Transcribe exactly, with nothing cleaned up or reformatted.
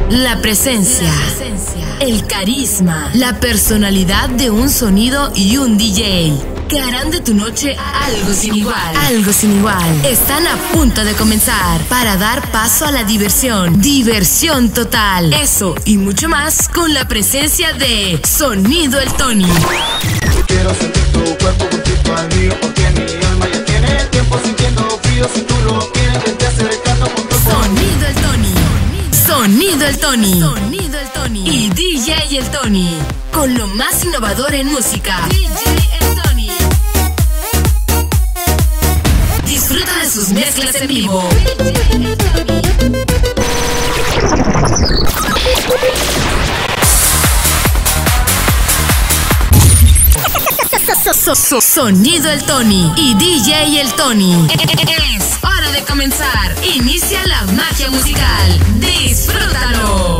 La presencia, el carisma, la personalidad de un sonido y un D J que harán de tu noche algo sin igual. Algo sin igual. Están a punto de comenzar para dar paso a la diversión. Diversión total. Eso y mucho más con la presencia de Sonido El Tony. Yo quiero sentir tu cuerpo junto al mío, porque mi alma ya tiene tiempo sintiendo frío. Si tú lo quieres, vete acercando junto conmigo. Sonido El Tony. Sonido El Tony. Sonido El Tony. Y D J El Tony. Con lo más innovador en música. D J El Tony. Disfruta de sus mezclas en vivo. Sonido El Tony y D J El Tony. Es hora de comenzar. Inicia la magia musical. Disfrútalo.